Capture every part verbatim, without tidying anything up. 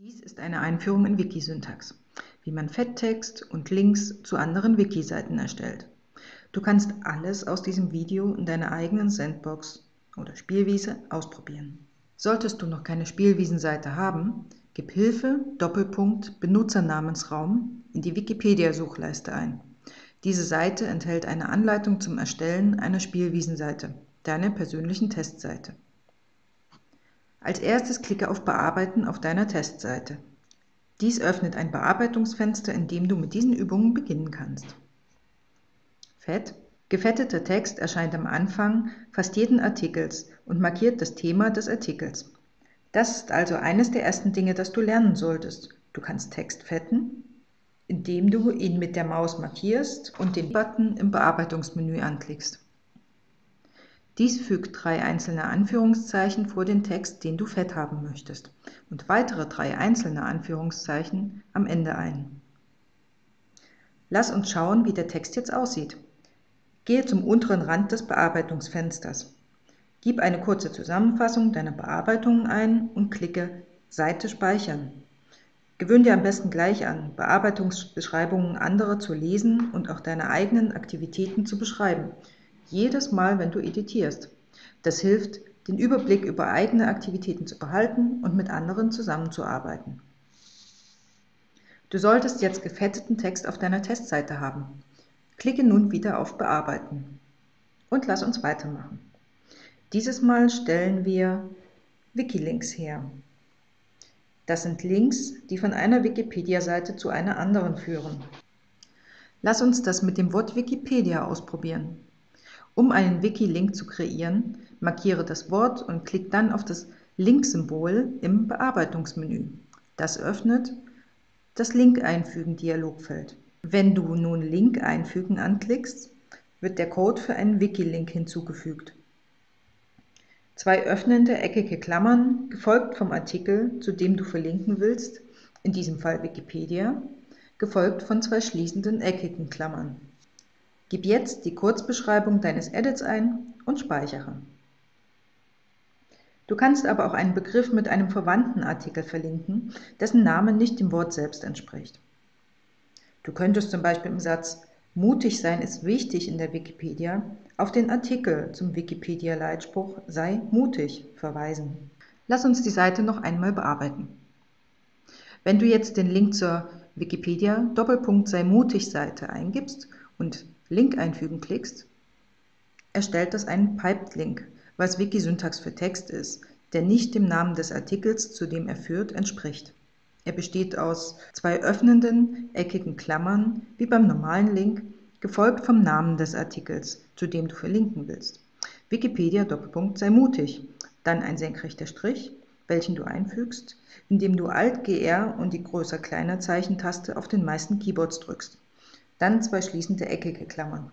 Dies ist eine Einführung in Wikisyntax, wie man Fetttext und Links zu anderen Wiki-Seiten erstellt. Du kannst alles aus diesem Video in deiner eigenen Sandbox oder Spielwiese ausprobieren. Solltest du noch keine Spielwiesenseite haben, gib Hilfe Doppelpunkt Benutzernamensraum in die Wikipedia-Suchleiste ein. Diese Seite enthält eine Anleitung zum Erstellen einer Spielwiesenseite, deiner persönlichen Testseite. Als erstes klicke auf Bearbeiten auf deiner Testseite. Dies öffnet ein Bearbeitungsfenster, in dem du mit diesen Übungen beginnen kannst. Fett. Gefetteter Text erscheint am Anfang fast jeden Artikels und markiert das Thema des Artikels. Das ist also eines der ersten Dinge, das du lernen solltest. Du kannst Text fetten, indem du ihn mit der Maus markierst und den Button im Bearbeitungsmenü anklickst. Dies fügt drei einzelne Anführungszeichen vor den Text, den du fett haben möchtest, und weitere drei einzelne Anführungszeichen am Ende ein. Lass uns schauen, wie der Text jetzt aussieht. Gehe zum unteren Rand des Bearbeitungsfensters. Gib eine kurze Zusammenfassung deiner Bearbeitungen ein und klicke Seite speichern. Gewöhn dir am besten gleich an, Bearbeitungsbeschreibungen anderer zu lesen und auch deine eigenen Aktivitäten zu beschreiben. Jedes Mal, wenn du editierst. Das hilft, den Überblick über eigene Aktivitäten zu behalten und mit anderen zusammenzuarbeiten. Du solltest jetzt gefetteten Text auf deiner Testseite haben. Klicke nun wieder auf Bearbeiten und lass uns weitermachen. Dieses Mal stellen wir Wikilinks her. Das sind Links, die von einer Wikipedia-Seite zu einer anderen führen. Lass uns das mit dem Wort Wikipedia ausprobieren. Um einen Wiki-Link zu kreieren, markiere das Wort und klick dann auf das Link-Symbol im Bearbeitungsmenü. Das öffnet das Link-Einfügen-Dialogfeld. Wenn du nun Link einfügen anklickst, wird der Code für einen Wiki-Link hinzugefügt. Zwei öffnende eckige Klammern, gefolgt vom Artikel, zu dem du verlinken willst, in diesem Fall Wikipedia, gefolgt von zwei schließenden eckigen Klammern. Gib jetzt die Kurzbeschreibung deines Edits ein und speichere. Du kannst aber auch einen Begriff mit einem verwandten Artikel verlinken, dessen Name nicht dem Wort selbst entspricht. Du könntest zum Beispiel im Satz »Mutig sein ist wichtig in der Wikipedia« auf den Artikel zum Wikipedia-Leitspruch »Sei mutig« verweisen. Lass uns die Seite noch einmal bearbeiten. Wenn du jetzt den Link zur Wikipedia Doppelpunkt Sei mutig Seite eingibst und Link einfügen klickst, erstellt das einen Piped Link, was Wikisyntax für Text ist, der nicht dem Namen des Artikels, zu dem er führt, entspricht. Er besteht aus zwei öffnenden, eckigen Klammern, wie beim normalen Link, gefolgt vom Namen des Artikels, zu dem du verlinken willst. Wikipedia Doppelpunkt Sei mutig, dann ein senkrechter Strich, welchen du einfügst, indem du Alt G R und die Größer-Kleiner-Zeichentaste auf den meisten Keyboards drückst. Dann zwei schließende eckige Klammern.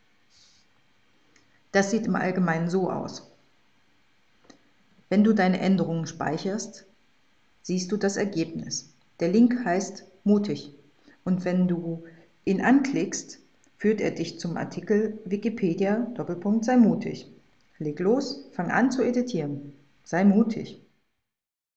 Das sieht im Allgemeinen so aus. Wenn du deine Änderungen speicherst, siehst du das Ergebnis. Der Link heißt mutig und wenn du ihn anklickst, führt er dich zum Artikel Wikipedia Doppelpunkt Sei mutig. Leg los, fang an zu editieren. Sei mutig.